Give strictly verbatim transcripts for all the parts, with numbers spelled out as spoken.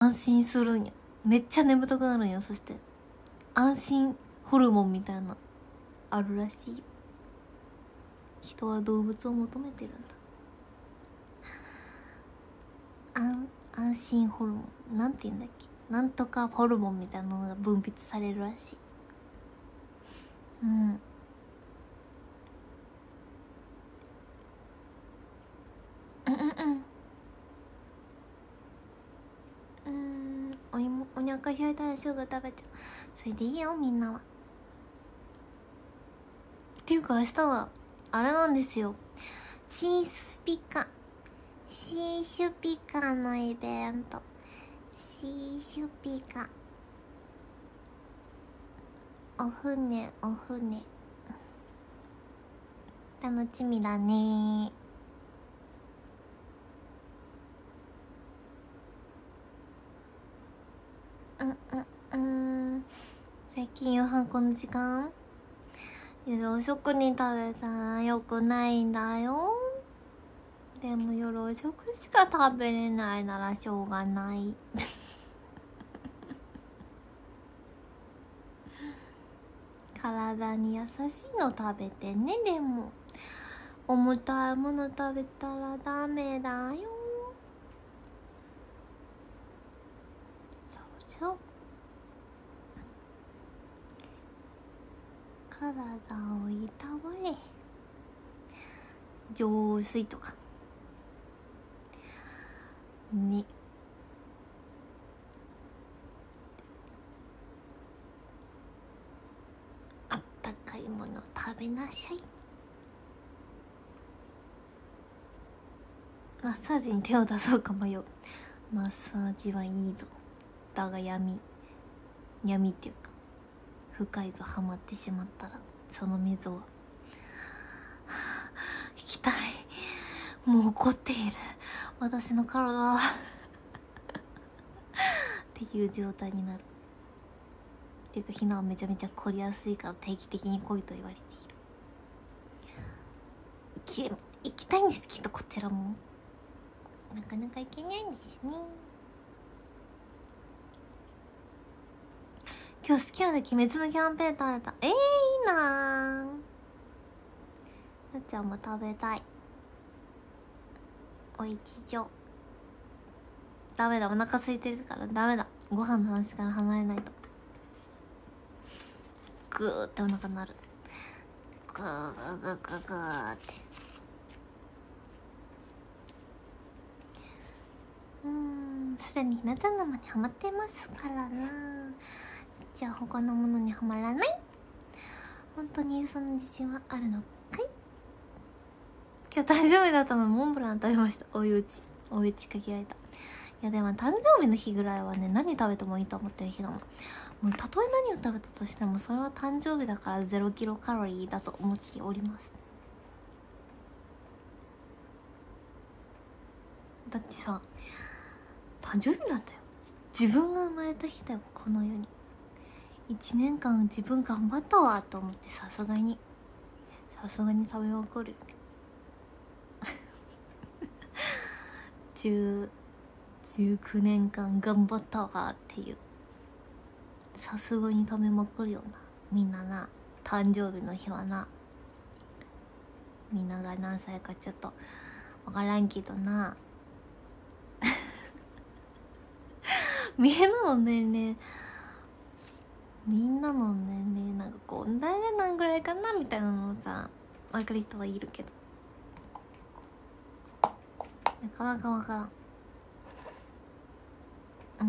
安心するんや。めっちゃ眠たくなるんや。そして安心ホルモンみたいなあるらしいよ。人は動物を求めてるんだ。安安心ホルモンなんて言うんだっけ、なんとかホルモンみたいなのが分泌されるらしい。うんうんうんうん。おいもお腹空いたらすぐ食べちゃう。それでいいよみんなは。っていうか明日はあれなんですよ、シースピカシーシュピカのイベント。シーシュピカお船お船楽しみだね。うんうんうん。最近夕飯この時間、夜遅くに食べたらよくないんだよ。でも夜遅くしか食べれないならしょうがない体に優しいの食べてね。でも重たいもの食べたらダメだよ。そうそう体をいたわれ。浄水とかね。あったかいものを食べなさい。マッサージに手を出そうかもよ。マッサージはいいぞ。だが闇闇っていうか深いぞ。ハマってしまったらその溝は、はあ、引きたい。もう怒っている私の体はっていう状態になる。っていうかひなはめちゃめちゃ凝りやすいから定期的に来いと言われている。行きたいんですけどこちらもなかなか行けないんですね。今日好きなで鬼滅のキャンペーン食べた。えー、いいなー。なっちゃんも食べたい。おいちじょ。ダメだ、お腹空いてるからダメだ。ご飯の話から離れないとグーってお腹なる。グーグーグーグーグーって。うーん、すでにひなちゃん生にハマってますからな。じゃあ他のものにはまらない。本当にその自信はあるのかい。今日誕生日だったのモンブラン食べました。お湯打ちお湯打ちかけられた。いやでも誕生日の日ぐらいはね、何食べてもいいと思ってる日だもん。もうたとえ何を食べたとしてもそれは誕生日だからゼロキロカロリーだと思っております。だってさ、誕生日なんだよ。自分が生まれた日だよ、この世に。いちねんかん自分頑張ったわと思って、さすがにさすがに食べまくるよねじゅう、じゅうきゅうねんかん頑張ったわっていう、さすがに食べまくるよな。みんなな、誕生日の日はな。みんなが何歳かちょっとわからんけどなみんなの年齢みんなの年齢なんかこう大体何ぐらいかなみたいなのをさ分かる人はいるけど、なかなか分からん。うん。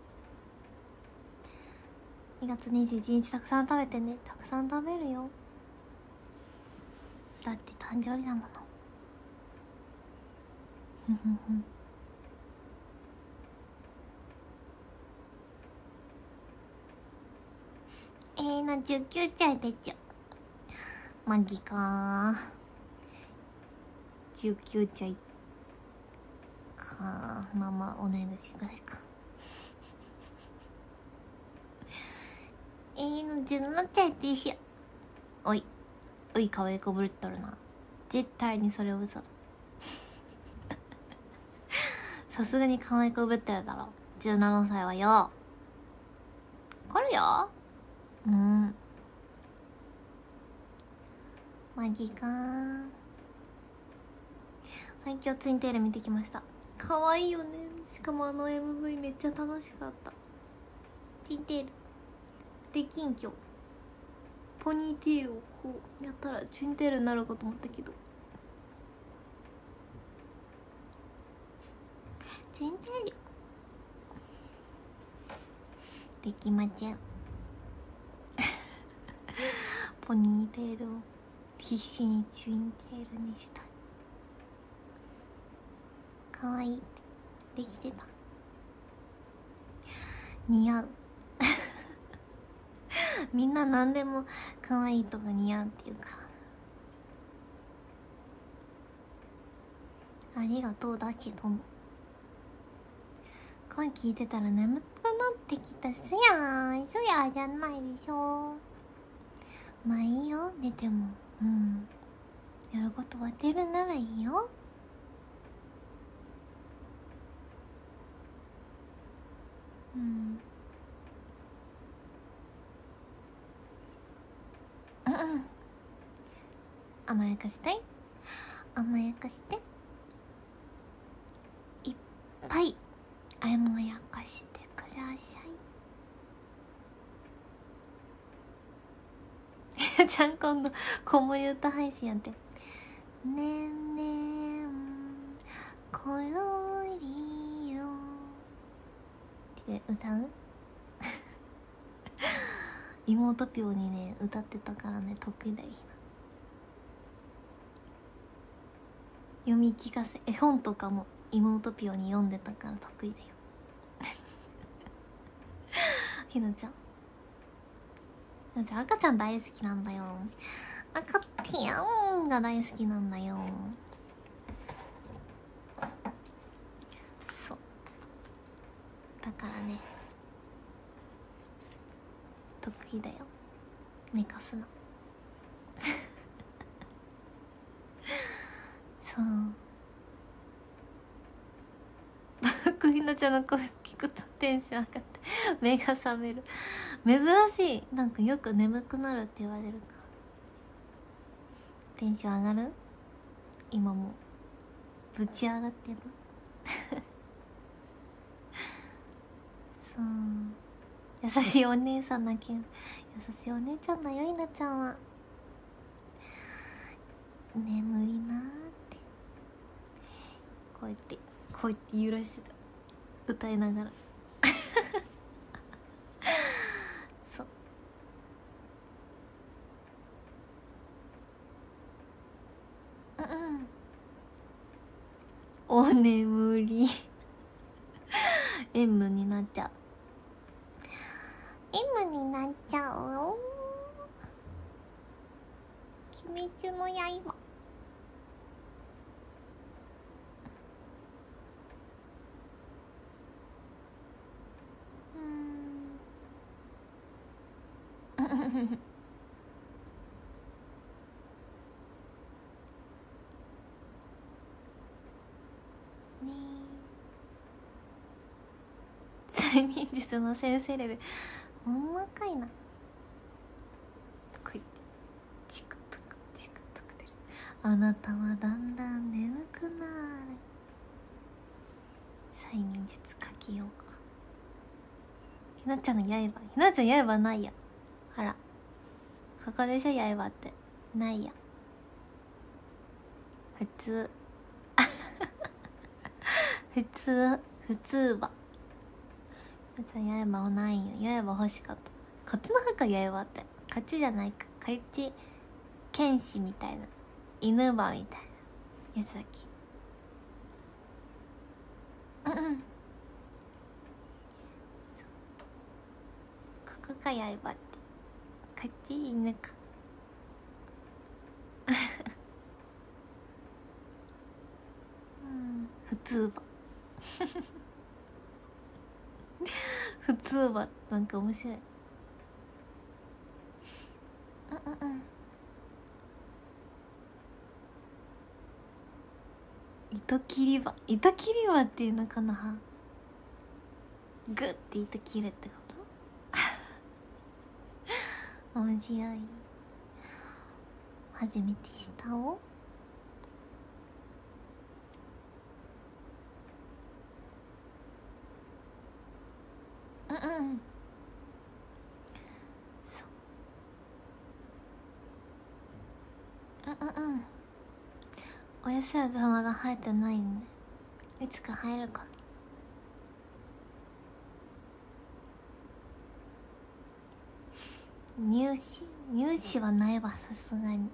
にがつにじゅういちにちたくさん食べてね。たくさん食べるよ。だって誕生日だもの。ふふふ。えーな、じゅうきゅうちゃいでちゅ。マギかー。じゅうきゅうちゃいかー。まあまあ同い年ぐらいか。えーの、じゅうななちゃいでしょ。おいおい、可愛いこぶれっとるな。絶対にそれは嘘ださすがに可愛いこぶってるだろ。 じゅうななさいはよ。わかるよ。うんマギかー。最強ツインテール見てきました。かわいいよね。しかもあの エムブイ めっちゃ楽しかった。ツインテールで近況ポニーテールをこうやったらツインテールになるかと思ったけど、ツインテールできませんポニーテールを必死にツインテールにしたい。かわいいってできてた。似合うみんな何でも可愛いとか似合うって言うから。ありがとうだけども声聞いてたら眠くなってきたっすやん。そりゃじゃないでしょ。まあいいよ寝ても。うんやること終わってるならいいよ。うんうんうん甘やかしたい。甘やかしていっぱい甘やかしてくださいちゃん今度子守歌配信やって。ねんねんころりよって歌う妹ぴょにね歌ってたからね得意だよ。読み聞かせ絵本とかも妹ぴょに読んでたから得意だよひなちゃんひなちゃん赤ちゃん大好きなんだよ。赤ぴょんが大好きなんだよ。そうだからね得意だよ寝かすのそう僕ひなちゃんの声聞くとテンション上がって目が覚める。珍しい。なんかよく眠くなるって言われるから。テンション上がる？今もぶち上がってるそう優しいお姉さんだけ優しいお姉ちゃんだよひなちゃんは。眠りなーってこうやってこうやって揺らしてた歌いながらそううんうんお眠りM になっちゃう M になっちゃうよ。鬼滅の刃うんね催眠術の先生レベルほんまかいな。こうやってチクタクチクタクてる。あなたはだんだん眠くなる。催眠術かけようか。ひなちゃんの刃ひなちゃん刃ないや。あらここでしょ刃ってないや普通普通普通はひなちゃん刃はないよ。刃欲しかった。こっちの方か刃ってこっちじゃないか。こっち剣士みたいな犬歯みたいなやつだっけ。うんうんここか刃ってこっち犬かうん普通歯普通はなんか面白い。うんうんうん糸切り刃糸切り刃っていうのかな。 グッて言って切るってこと面白い。初めてしたお。うんうんそううんうんうんおやすやざまだ生えてないんでいつか生えるかな。乳歯乳歯はないわさすがに。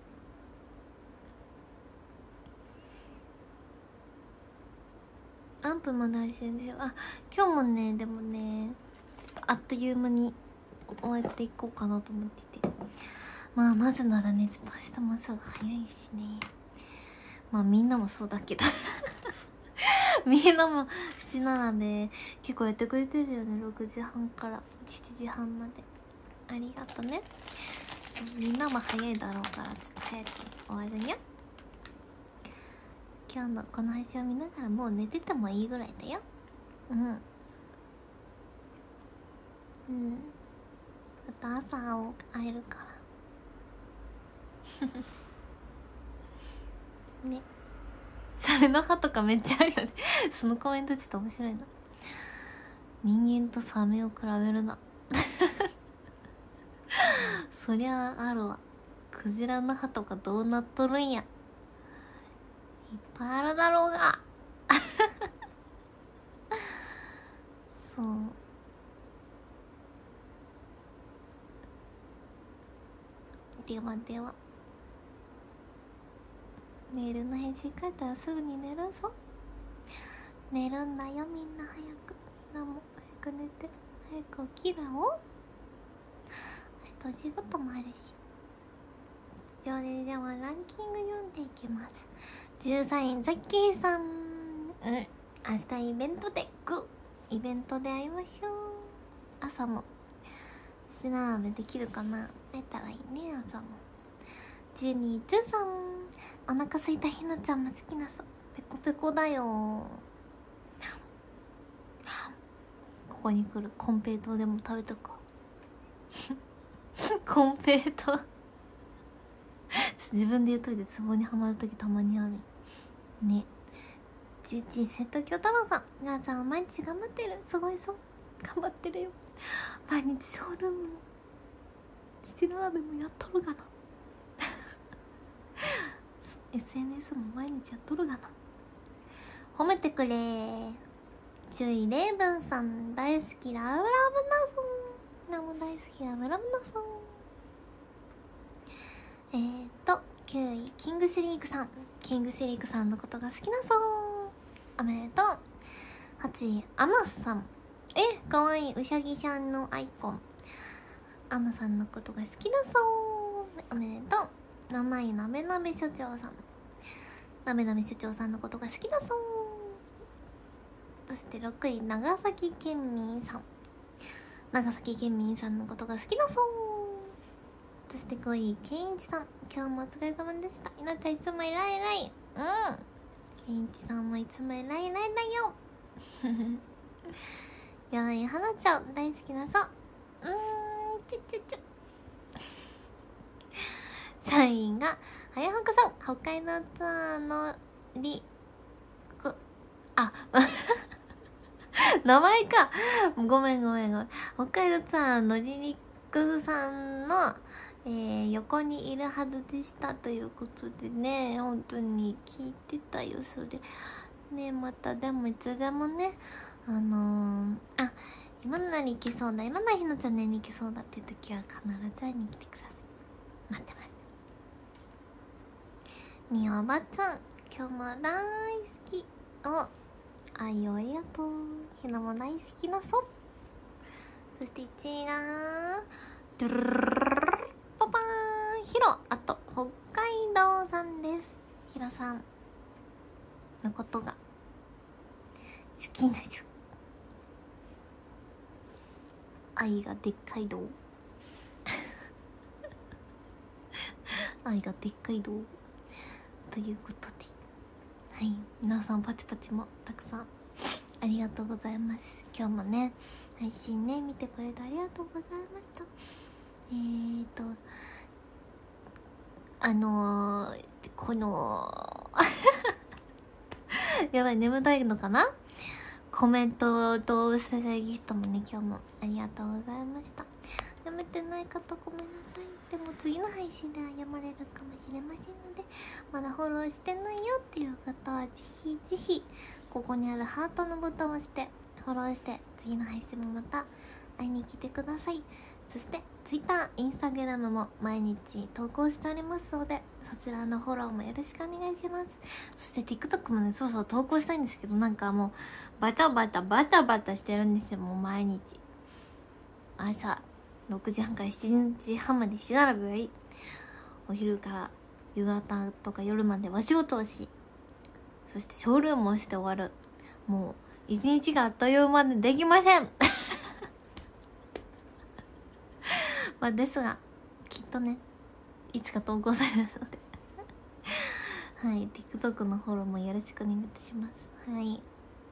アンプも大事ですよ。あ今日もねでもねちょっとあっという間に終えていこうかなと思ってて、まあなぜならねちょっと明日もすぐ早いしね、まあみんなもそうだけどみんなも七並べ結構やってくれてるよね。ろくじはんからしちじはんまでありがとね。みんなも早いだろうからちょっと早く終わるにゃ。今日のこの配信を見ながらもう寝ててもいいぐらいだよ。うんうんまた朝を会えるからね。サメの歯とかめっちゃあるよねそのコメントちょっと面白いな。人間とサメを比べるなそりゃあるわ。クジラの歯とかどうなっとるんや。いっぱいあるだろうがそうではではメールの返信書いたらすぐに寝るぞ。寝るんだよみんな早く。みんなも早く寝て早く起きるお。明日お仕事もあるし。それではランキング読んでいきます。じゅうさんいザッキーさん、うん明日イベントでグイベントで会いましょう。朝もしなべできるかな。会えたらいいね朝も。じゅうにいズさんお腹すいたひなちゃんも好きなそう。ペコペコだよ。ここに来るコンペイトーでも食べたかコンペイトー自分で言うといてツボにはまるときたまにあるね。じゅういち瀬戸京太郎さん皆さん毎日頑張ってる。すごいそう頑張ってるよ。毎日ショールームも七並べもやっとるがなエスエヌエス も毎日やっとるがな。褒めてくれ。注意レイブンさん大好きラブラブナソンナも大好きラブラブナソン。えーときゅういキングシリークさんキングシリークさんのことが好きなそうおめでとう。はちいアマスさんえかわいいうさぎちゃんのアイコンアマさんのことが好きだそうおめでとう。なないなべなべ所長さんなべなべ所長さんのことが好きだそう。そしてろくい長崎県民さん長崎県民さんのことが好きだそう。そしてごいケンイチさん今日もお疲れ様でした。いなちゃんいつも偉い偉い。うんケンイチさんもいつも偉い偉いだよよいはなちゃん大好きなそううーんちょちょちょさんいがはやはくさん北海道ツアーのりくあ名前かごめんごめんごめん。北海道ツアーのりりくさんの、えー、横にいるはずでしたということでね本当に聞いてたよそれね。またでもいつでもねあのー、あ今なり行けそうだ今なひなちゃんねに行けそうだっていう時は必ず会いに来てください。待ってます。におばちゃん今日も大好きお愛をありがとう。ひなも大好きなそう。そしていちいがドゥルルルルルパパーンヒロあと北海道さんです。ヒロさんのことが好きな人愛がでっかいど愛がでっかいどということではい皆さんパチパチもたくさんあありがとうございます。今日もね配信ね見てくれてありがとうございました。えーとあのー、このやばい、眠たいのかな。コメントとスペシャルギフトもね今日もありがとうございました。読めてない方ごめんなさい。でも次の配信では読まれるかもしれませんので、まだフォローしてないよっていう方はぜひぜひここにあるハートのボタンを押してフォローして次の配信もまた会いに来てください。そして Twitter、Instagram も毎日投稿しておりますので、そちらのフォローもよろしくお願いします。そして TikTok もねそうそう投稿したいんですけど、なんかもうバタバタバタバタしてるんですよ。もう毎日朝ろくじはんからしちじはんまでし並ぶより、お昼から夕方とか夜までお仕事をし、そしてショールームをして終わる、もう一日があっという間でできませんまあですがきっとねいつか投稿されるのではい、 TikTok のフォローもよろしくお願いいたします。はい、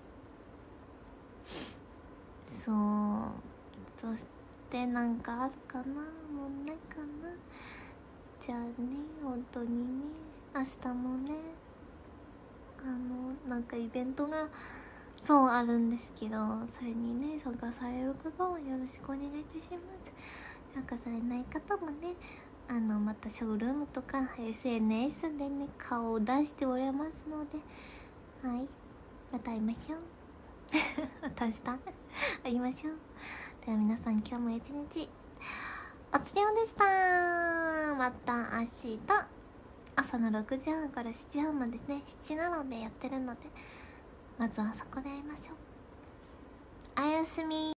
そうそしてなんかあるかな、もうないかな。じゃあね本当にね明日もねあのなんかイベントがそうあるんですけど、それにね参加される方もよろしくお願いいたします。参加されない方もねあのまたショールームとか エスエヌエス でね顔を出しておりますので、はいまた会いましょうまた明日会いましょう。では皆さん今日も一日お疲れ様でした。また明日朝のろくじはんからしちじはんまでね七並べやってるので、まずはそこで会いましょう。おやすみ。